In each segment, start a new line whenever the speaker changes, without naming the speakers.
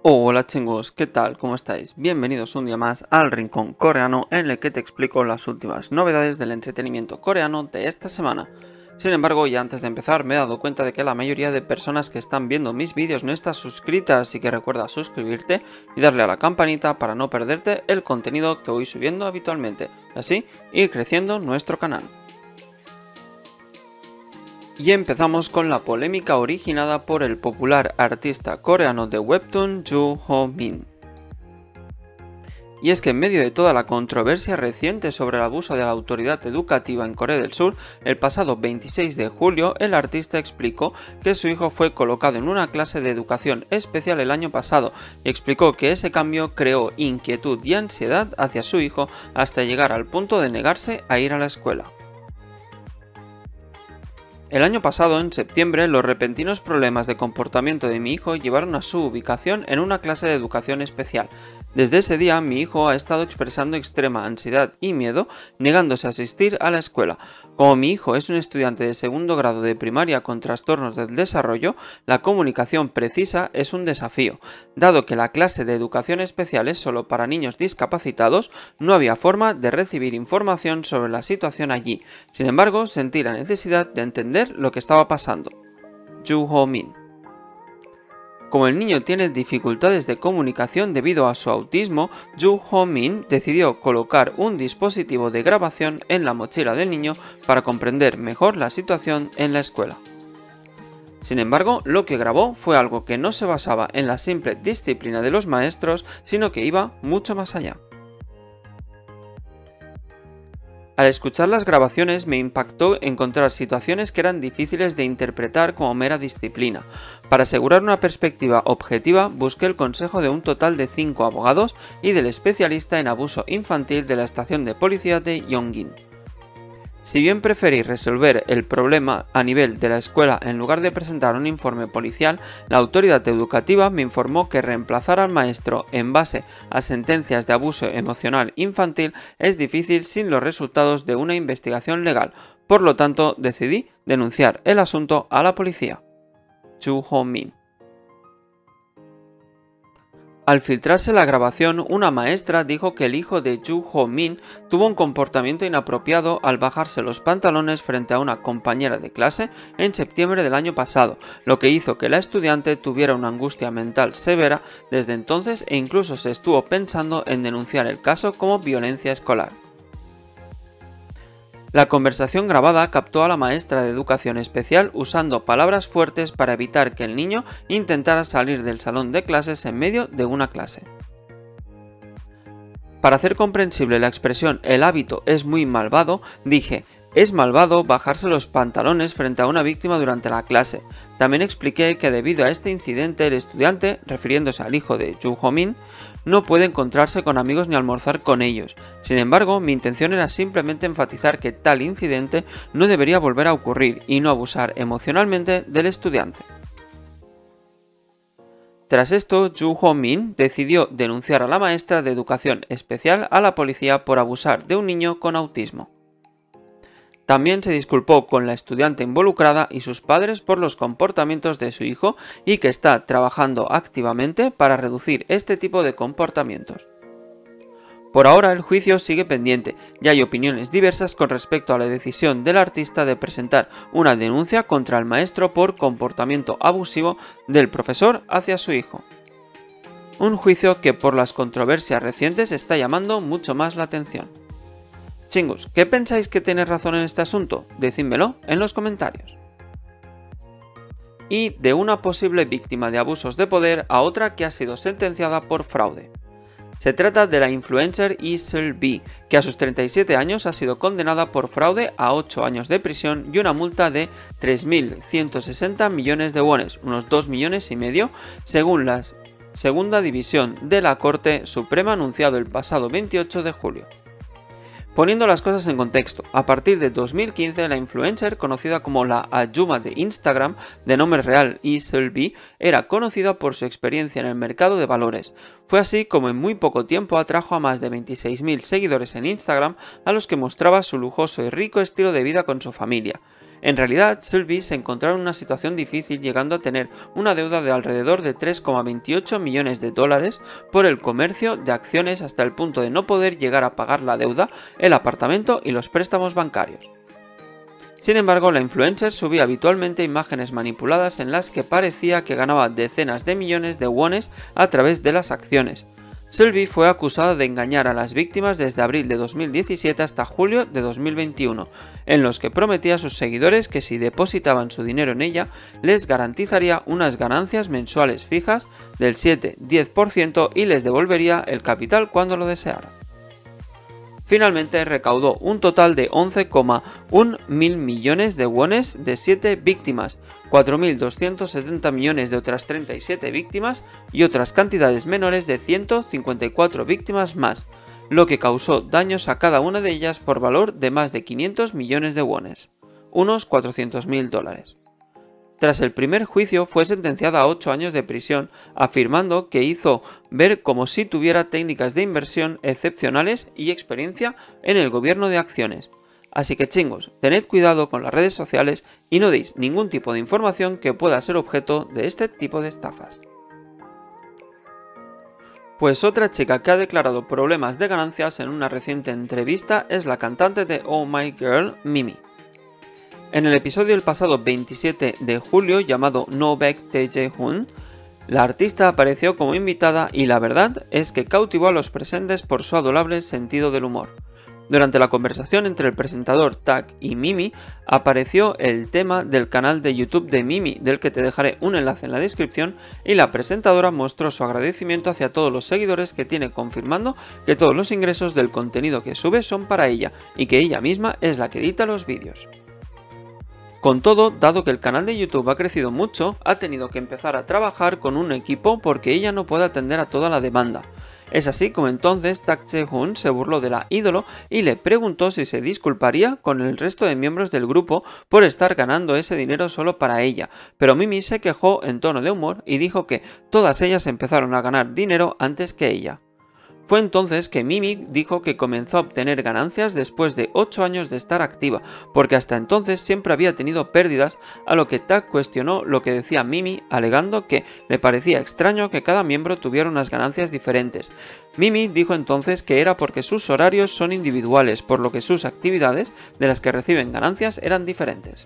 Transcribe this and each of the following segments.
Hola chingos, ¿qué tal? ¿Cómo estáis? Bienvenidos un día más al Rincón Coreano en el que te explico las últimas novedades del entretenimiento coreano de esta semana. Sin embargo, ya antes de empezar me he dado cuenta de que la mayoría de personas que están viendo mis vídeos no están suscritas, así que recuerda suscribirte y darle a la campanita para no perderte el contenido que voy subiendo habitualmente, y así ir creciendo nuestro canal. Y empezamos con la polémica originada por el popular artista coreano de Webtoon Joo Ho-min. Y es que en medio de toda la controversia reciente sobre el abuso de la autoridad educativa en Corea del Sur, el pasado 26 de julio el artista explicó que su hijo fue colocado en una clase de educación especial el año pasado y explicó que ese cambio creó inquietud y ansiedad hacia su hijo hasta llegar al punto de negarse a ir a la escuela. El año pasado, en septiembre, los repentinos problemas de comportamiento de mi hijo llevaron a su ubicación en una clase de educación especial. Desde ese día, mi hijo ha estado expresando extrema ansiedad y miedo, negándose a asistir a la escuela. Como mi hijo es un estudiante de segundo grado de primaria con trastornos del desarrollo, la comunicación precisa es un desafío. Dado que la clase de educación especial es solo para niños discapacitados, no había forma de recibir información sobre la situación allí. Sin embargo, sentí la necesidad de entender lo que estaba pasando. Joo Ho-min. Como el niño tiene dificultades de comunicación debido a su autismo, Joo Ho-min decidió colocar un dispositivo de grabación en la mochila del niño para comprender mejor la situación en la escuela. Sin embargo, lo que grabó fue algo que no se basaba en la simple disciplina de los maestros, sino que iba mucho más allá. Al escuchar las grabaciones me impactó encontrar situaciones que eran difíciles de interpretar como mera disciplina. Para asegurar una perspectiva objetiva, busqué el consejo de un total de 5 abogados y del especialista en abuso infantil de la estación de policía de Yongin. Si bien preferí resolver el problema a nivel de la escuela en lugar de presentar un informe policial, la autoridad educativa me informó que reemplazar al maestro en base a sentencias de abuso emocional infantil es difícil sin los resultados de una investigación legal, por lo tanto decidí denunciar el asunto a la policía. Joo Ho-min. Al filtrarse la grabación, una maestra dijo que el hijo de Joo Ho-min tuvo un comportamiento inapropiado al bajarse los pantalones frente a una compañera de clase en septiembre del año pasado, lo que hizo que la estudiante tuviera una angustia mental severa desde entonces e incluso se estuvo pensando en denunciar el caso como violencia escolar. La conversación grabada captó a la maestra de educación especial usando palabras fuertes para evitar que el niño intentara salir del salón de clases en medio de una clase. Para hacer comprensible la expresión "el hábito es muy malvado", dije: es malvado bajarse los pantalones frente a una víctima durante la clase. También expliqué que debido a este incidente el estudiante, refiriéndose al hijo de Joo Ho-min, no puede encontrarse con amigos ni almorzar con ellos. Sin embargo, mi intención era simplemente enfatizar que tal incidente no debería volver a ocurrir y no abusar emocionalmente del estudiante. Tras esto, Joo Ho-min decidió denunciar a la maestra de educación especial a la policía por abusar de un niño con autismo. También se disculpó con la estudiante involucrada y sus padres por los comportamientos de su hijo y que está trabajando activamente para reducir este tipo de comportamientos. Por ahora el juicio sigue pendiente y hay opiniones diversas con respecto a la decisión del artista de presentar una denuncia contra el maestro por comportamiento abusivo del profesor hacia su hijo. Un juicio que por las controversias recientes está llamando mucho más la atención. Chingus, ¿qué pensáis que tiene razón en este asunto? Decídmelo en los comentarios. Y de una posible víctima de abusos de poder a otra que ha sido sentenciada por fraude. Se trata de la influencer Iselby, que a sus 37 años ha sido condenada por fraude a 8 años de prisión y una multa de 3.160 millones de wones, unos 2,5 millones, según la segunda división de la Corte Suprema anunciado el pasado 28 de julio. Poniendo las cosas en contexto, a partir de 2015 la influencer, conocida como la Ayuma de Instagram, de nombre real Iselby, era conocida por su experiencia en el mercado de valores. Fue así como en muy poco tiempo atrajo a más de 26.000 seguidores en Instagram a los que mostraba su lujoso y rico estilo de vida con su familia. En realidad, Sylvie se encontraba en una situación difícil, llegando a tener una deuda de alrededor de 3,28 millones de dólares por el comercio de acciones, hasta el punto de no poder llegar a pagar la deuda, el apartamento y los préstamos bancarios. Sin embargo, la influencer subía habitualmente imágenes manipuladas en las que parecía que ganaba decenas de millones de wones a través de las acciones. Sylvie fue acusada de engañar a las víctimas desde abril de 2017 hasta julio de 2021, en los que prometía a sus seguidores que si depositaban su dinero en ella, les garantizaría unas ganancias mensuales fijas del 7-10% y les devolvería el capital cuando lo deseara. Finalmente recaudó un total de 11,1 mil millones de wones de 7 víctimas, 4.270 millones de otras 37 víctimas y otras cantidades menores de 154 víctimas más, lo que causó daños a cada una de ellas por valor de más de 500 millones de wones, unos 400.000 dólares. Tras el primer juicio fue sentenciada a 8 años de prisión, afirmando que hizo ver como si tuviera técnicas de inversión excepcionales y experiencia en el gobierno de acciones. Así que chingos, tened cuidado con las redes sociales y no deis ningún tipo de información que pueda ser objeto de este tipo de estafas. Pues otra chica que ha declarado problemas de ganancias en una reciente entrevista es la cantante de Oh My Girl, Mimi. En el episodio del pasado 27 de julio llamado No Baek Tae-hun, la artista apareció como invitada y la verdad es que cautivó a los presentes por su adorable sentido del humor. Durante la conversación entre el presentador Tak y Mimi apareció el tema del canal de YouTube de Mimi, del que te dejaré un enlace en la descripción, y la presentadora mostró su agradecimiento hacia todos los seguidores que tiene, confirmando que todos los ingresos del contenido que sube son para ella y que ella misma es la que edita los vídeos. Con todo, dado que el canal de YouTube ha crecido mucho, ha tenido que empezar a trabajar con un equipo porque ella no puede atender a toda la demanda. Es así como entonces Tak Tae-hun se burló de la ídolo y le preguntó si se disculparía con el resto de miembros del grupo por estar ganando ese dinero solo para ella, pero Mimi se quejó en tono de humor y dijo que todas ellas empezaron a ganar dinero antes que ella. Fue entonces que Mimi dijo que comenzó a obtener ganancias después de 8 años de estar activa, porque hasta entonces siempre había tenido pérdidas, a lo que Tak cuestionó lo que decía Mimi, alegando que le parecía extraño que cada miembro tuviera unas ganancias diferentes. Mimi dijo entonces que era porque sus horarios son individuales, por lo que sus actividades, de las que reciben ganancias, eran diferentes.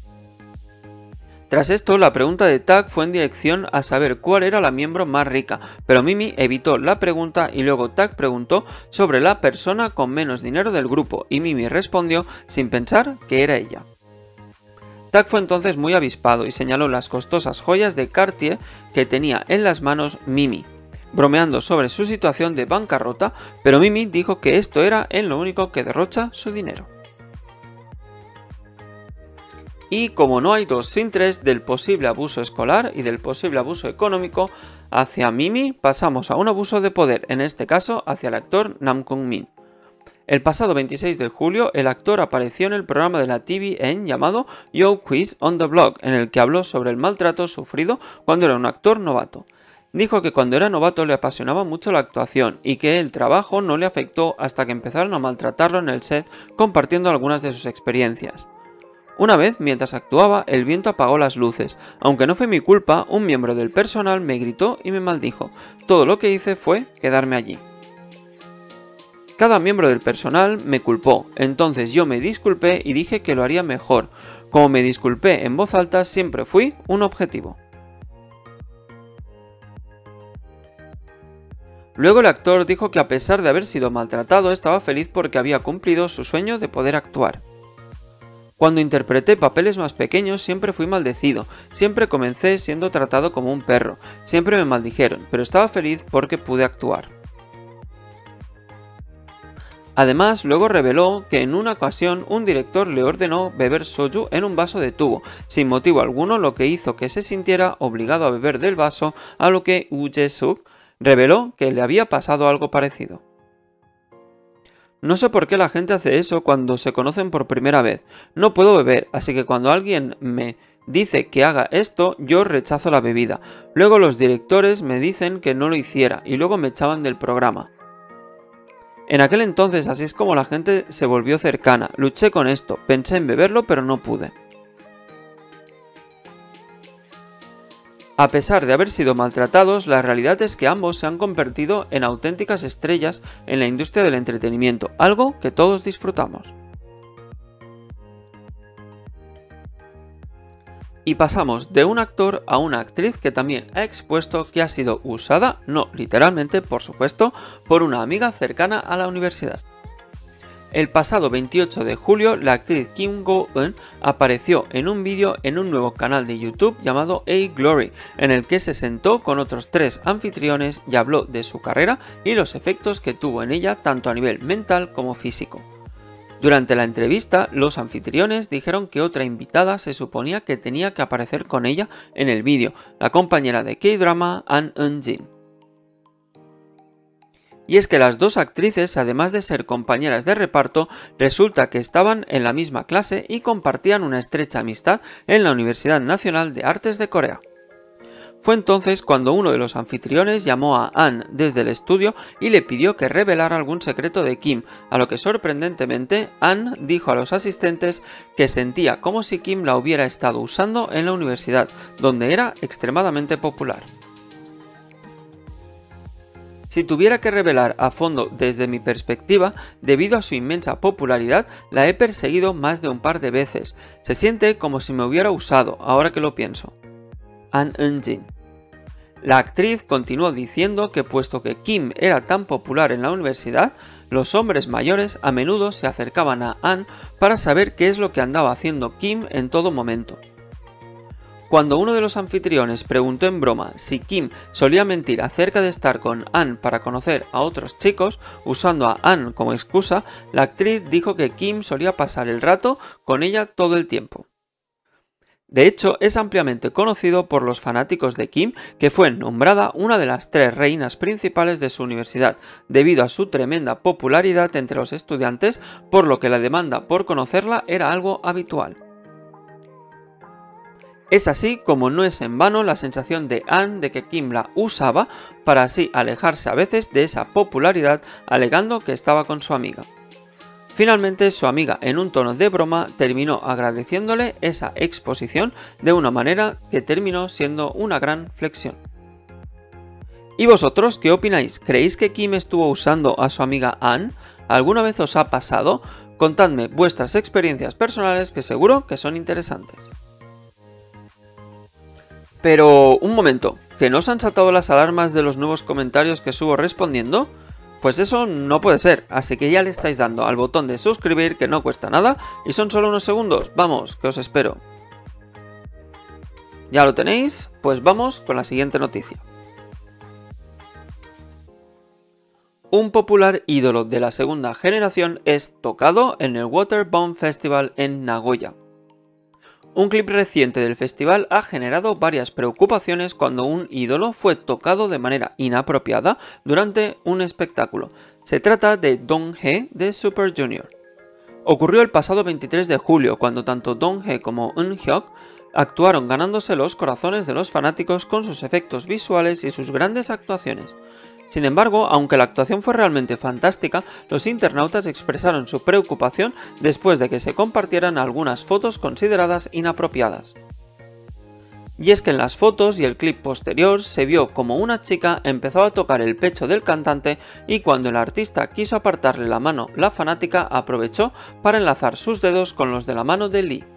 Tras esto, la pregunta de Tak fue en dirección a saber cuál era la miembro más rica, pero Mimi evitó la pregunta y luego Tak preguntó sobre la persona con menos dinero del grupo y Mimi respondió sin pensar que era ella. Tak fue entonces muy avispado y señaló las costosas joyas de Cartier que tenía en las manos Mimi, bromeando sobre su situación de bancarrota, pero Mimi dijo que esto era en lo único que derrocha su dinero. Y como no hay dos sin tres del posible abuso escolar y del posible abuso económico hacia Mimi, pasamos a un abuso de poder, en este caso hacia el actor Nam Kung-min. El pasado 26 de julio, el actor apareció en el programa de la TVN llamado Yo Quiz on the Block, en el que habló sobre el maltrato sufrido cuando era un actor novato. Dijo que cuando era novato le apasionaba mucho la actuación y que el trabajo no le afectó hasta que empezaron a maltratarlo en el set, compartiendo algunas de sus experiencias. Una vez, mientras actuaba, el viento apagó las luces. Aunque no fue mi culpa, un miembro del personal me gritó y me maldijo. Todo lo que hice fue quedarme allí. Cada miembro del personal me culpó, entonces yo me disculpé y dije que lo haría mejor. Como me disculpé en voz alta, siempre fui un objetivo. Luego el actor dijo que a pesar de haber sido maltratado, estaba feliz porque había cumplido su sueño de poder actuar. Cuando interpreté papeles más pequeños siempre fui maldecido, siempre comencé siendo tratado como un perro, siempre me maldijeron, pero estaba feliz porque pude actuar. Además, luego reveló que en una ocasión un director le ordenó beber soju en un vaso de tubo, sin motivo alguno, lo que hizo que se sintiera obligado a beber del vaso, a lo que Woo Jae-suk reveló que le había pasado algo parecido. No sé por qué la gente hace eso cuando se conocen por primera vez. No puedo beber, así que cuando alguien me dice que haga esto, yo rechazo la bebida. Luego los directores me dicen que no lo hiciera y luego me echaban del programa. En aquel entonces así es como la gente se volvió cercana. Luché con esto, pensé en beberlo pero no pude. A pesar de haber sido maltratados, la realidad es que ambos se han convertido en auténticas estrellas en la industria del entretenimiento, algo que todos disfrutamos. Y pasamos de un actor a una actriz que también ha expuesto que ha sido usada, no literalmente por supuesto, por una amiga cercana a la universidad. El pasado 28 de julio, la actriz Kim Go-eun apareció en un vídeo en un nuevo canal de YouTube llamado A-Glory, en el que se sentó con otros 3 anfitriones y habló de su carrera y los efectos que tuvo en ella tanto a nivel mental como físico. Durante la entrevista, los anfitriones dijeron que otra invitada se suponía que tenía que aparecer con ella en el vídeo, la compañera de K-drama An Eun-jin. Y es que las dos actrices, además de ser compañeras de reparto, resulta que estaban en la misma clase y compartían una estrecha amistad en la Universidad Nacional de Artes de Corea. Fue entonces cuando uno de los anfitriones llamó a An desde el estudio y le pidió que revelara algún secreto de Kim, a lo que sorprendentemente An dijo a los asistentes que sentía como si Kim la hubiera estado usando en la universidad, donde era extremadamente popular. Si tuviera que revelar a fondo desde mi perspectiva, debido a su inmensa popularidad, la he perseguido más de un par de veces. Se siente como si me hubiera usado, ahora que lo pienso. An Eun-jin. La actriz continuó diciendo que puesto que Kim era tan popular en la universidad, los hombres mayores a menudo se acercaban a An para saber qué es lo que andaba haciendo Kim en todo momento. Cuando uno de los anfitriones preguntó en broma si Kim solía mentir acerca de estar con An para conocer a otros chicos, usando a An como excusa, la actriz dijo que Kim solía pasar el rato con ella todo el tiempo. De hecho, es ampliamente conocido por los fanáticos de Kim que fue nombrada una de las 3 reinas principales de su universidad, debido a su tremenda popularidad entre los estudiantes, por lo que la demanda por conocerla era algo habitual. Es así como no es en vano la sensación de An de que Kim la usaba para así alejarse a veces de esa popularidad, alegando que estaba con su amiga. Finalmente, su amiga, en un tono de broma, terminó agradeciéndole esa exposición de una manera que terminó siendo una gran flexión. ¿Y vosotros qué opináis? ¿Creéis que Kim estuvo usando a su amiga An? ¿Alguna vez os ha pasado? Contadme vuestras experiencias personales que seguro que son interesantes. Pero, un momento, ¿que no os han saltado las alarmas de los nuevos comentarios que subo respondiendo? Pues eso no puede ser, así que ya le estáis dando al botón de suscribir que no cuesta nada y son solo unos segundos, vamos, que os espero. ¿Ya lo tenéis? Pues vamos con la siguiente noticia. Un popular ídolo de la segunda generación es tocado en el Waterbound Festival en Nagoya. Un clip reciente del festival ha generado varias preocupaciones cuando un ídolo fue tocado de manera inapropiada durante un espectáculo. Se trata de Donghae de Super Junior. Ocurrió el pasado 23 de julio cuando tanto Donghae como Eunhyuk actuaron ganándose los corazones de los fanáticos con sus efectos visuales y sus grandes actuaciones. Sin embargo, aunque la actuación fue realmente fantástica, los internautas expresaron su preocupación después de que se compartieran algunas fotos consideradas inapropiadas. Y es que en las fotos y el clip posterior se vio como una chica empezó a tocar el pecho del cantante y cuando el artista quiso apartarle la mano, la fanática aprovechó para enlazar sus dedos con los de la mano de Lee.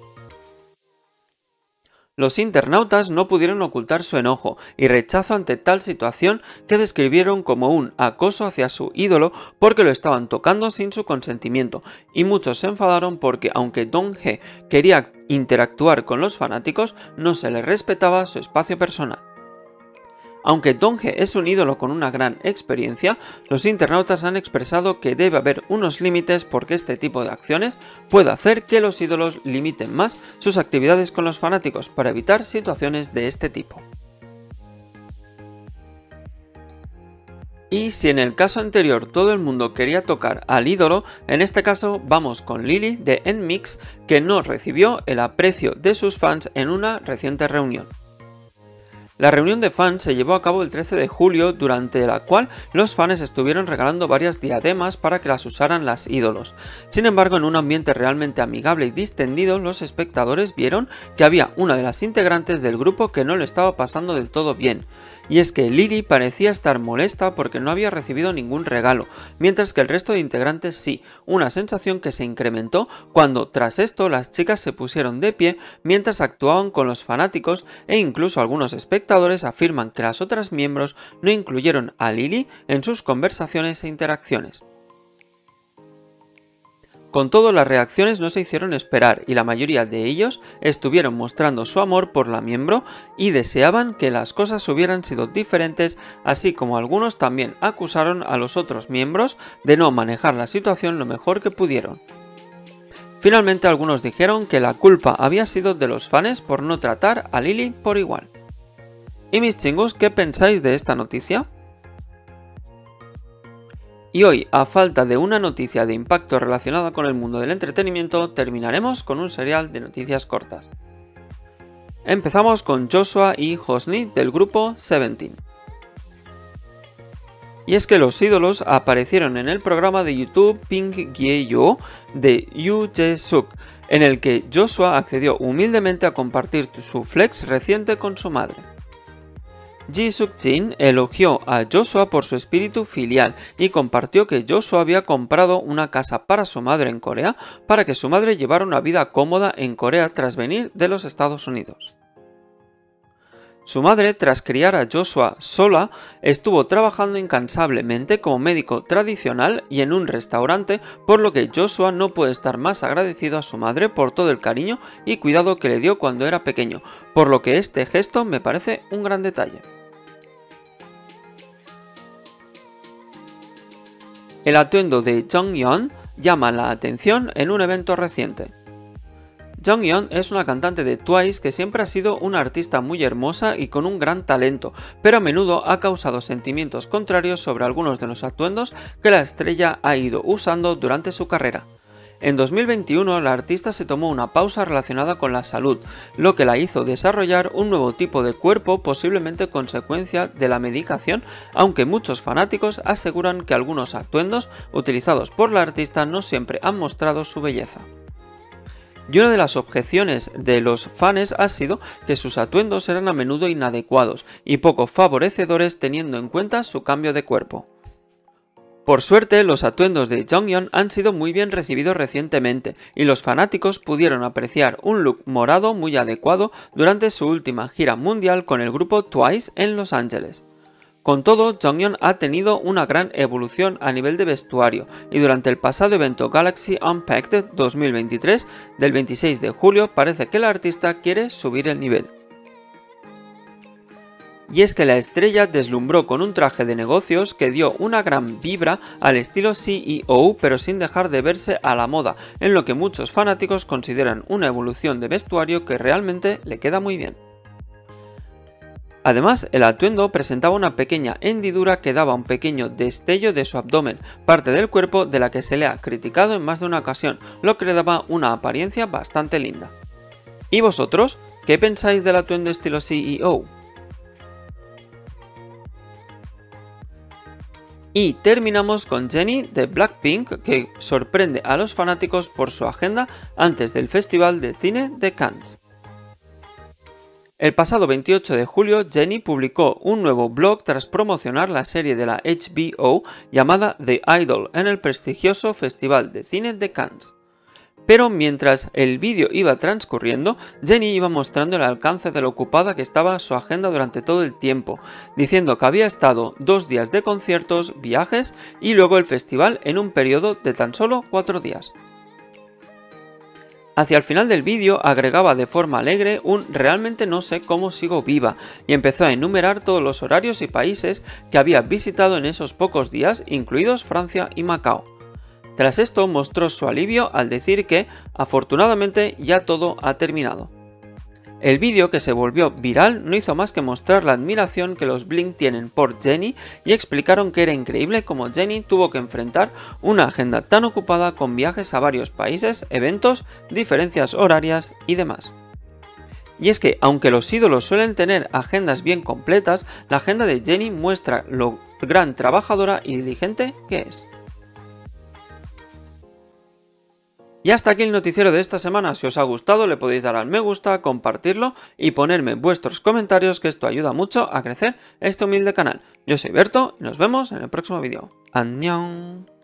Los internautas no pudieron ocultar su enojo y rechazo ante tal situación que describieron como un acoso hacia su ídolo porque lo estaban tocando sin su consentimiento, y muchos se enfadaron porque aunque Donghae quería interactuar con los fanáticos, no se le respetaba su espacio personal. Aunque Donghae es un ídolo con una gran experiencia, los internautas han expresado que debe haber unos límites porque este tipo de acciones puede hacer que los ídolos limiten más sus actividades con los fanáticos para evitar situaciones de este tipo. Y si en el caso anterior todo el mundo quería tocar al ídolo, en este caso vamos con Lily de NMIXX, que no recibió el aprecio de sus fans en una reciente reunión. La reunión de fans se llevó a cabo el 13 de julio, durante la cual los fans estuvieron regalando varias diademas para que las usaran las ídolos. Sin embargo, en un ambiente realmente amigable y distendido, los espectadores vieron que había una de las integrantes del grupo que no lo estaba pasando del todo bien. Y es que Lily parecía estar molesta porque no había recibido ningún regalo, mientras que el resto de integrantes sí, una sensación que se incrementó cuando tras esto las chicas se pusieron de pie mientras actuaban con los fanáticos, e incluso algunos espectadores afirman que las otras miembros no incluyeron a Lily en sus conversaciones e interacciones. Con todo, las reacciones no se hicieron esperar y la mayoría de ellos estuvieron mostrando su amor por la miembro y deseaban que las cosas hubieran sido diferentes, así como algunos también acusaron a los otros miembros de no manejar la situación lo mejor que pudieron. Finalmente, algunos dijeron que la culpa había sido de los fans por no tratar a Lily por igual. ¿Y mis chingos, qué pensáis de esta noticia? Y hoy, a falta de una noticia de impacto relacionada con el mundo del entretenimiento, terminaremos con un serial de noticias cortas. Empezamos con Joshua y Hosni del grupo Seventeen. Y es que los ídolos aparecieron en el programa de YouTube Pink Gye-yo de Yoo Jae-suk, en el que Joshua accedió humildemente a compartir su flex reciente con su madre. Ji Suk-jin elogió a Joshua por su espíritu filial y compartió que Joshua había comprado una casa para su madre en Corea para que su madre llevara una vida cómoda en Corea tras venir de los Estados Unidos. Su madre, tras criar a Joshua sola, estuvo trabajando incansablemente como médico tradicional y en un restaurante, por lo que Joshua no puede estar más agradecido a su madre por todo el cariño y cuidado que le dio cuando era pequeño, por lo que este gesto me parece un gran detalle. El atuendo de Jonghyun llama la atención en un evento reciente. Jonghyun es una cantante de Twice que siempre ha sido una artista muy hermosa y con un gran talento, pero a menudo ha causado sentimientos contrarios sobre algunos de los atuendos que la estrella ha ido usando durante su carrera. En 2021, la artista se tomó una pausa relacionada con la salud, lo que la hizo desarrollar un nuevo tipo de cuerpo, posiblemente consecuencia de la medicación, aunque muchos fanáticos aseguran que algunos atuendos utilizados por la artista no siempre han mostrado su belleza. Y una de las objeciones de los fans ha sido que sus atuendos eran a menudo inadecuados y poco favorecedores teniendo en cuenta su cambio de cuerpo. Por suerte, los atuendos de Jonghyun han sido muy bien recibidos recientemente y los fanáticos pudieron apreciar un look morado muy adecuado durante su última gira mundial con el grupo Twice en Los Ángeles. Con todo, Jonghyun ha tenido una gran evolución a nivel de vestuario y durante el pasado evento Galaxy Unpacked 2023 del 26 de julio parece que la artista quiere subir el nivel. Y es que la estrella deslumbró con un traje de negocios que dio una gran vibra al estilo CEO, pero sin dejar de verse a la moda, en lo que muchos fanáticos consideran una evolución de vestuario que realmente le queda muy bien. Además, el atuendo presentaba una pequeña hendidura que daba un pequeño destello de su abdomen, parte del cuerpo de la que se le ha criticado en más de una ocasión, lo que le daba una apariencia bastante linda. ¿Y vosotros? ¿Qué pensáis del atuendo estilo CEO? Y terminamos con Jennie de Blackpink, que sorprende a los fanáticos por su agenda antes del Festival de Cine de Cannes. El pasado 28 de julio, Jennie publicó un nuevo blog tras promocionar la serie de la HBO llamada The Idol en el prestigioso Festival de Cine de Cannes. Pero mientras el vídeo iba transcurriendo, Jennie iba mostrando el alcance de lo ocupada que estaba su agenda durante todo el tiempo, diciendo que había estado 2 días de conciertos, viajes y luego el festival en un periodo de tan solo 4 días. Hacia el final del vídeo agregaba de forma alegre un "realmente no sé cómo sigo viva" y empezó a enumerar todos los horarios y países que había visitado en esos pocos días, incluidos Francia y Macao. Tras esto mostró su alivio al decir que, afortunadamente, ya todo ha terminado. El vídeo, que se volvió viral, no hizo más que mostrar la admiración que los Blink tienen por Jennie y explicaron que era increíble cómo Jennie tuvo que enfrentar una agenda tan ocupada con viajes a varios países, eventos, diferencias horarias y demás. Y es que, aunque los ídolos suelen tener agendas bien completas, la agenda de Jennie muestra lo gran trabajadora y diligente que es. Y hasta aquí el noticiero de esta semana. Si os ha gustado, le podéis dar al me gusta, compartirlo y ponerme vuestros comentarios, que esto ayuda mucho a crecer este humilde canal. Yo soy Berto y nos vemos en el próximo vídeo. ¡Annyeong!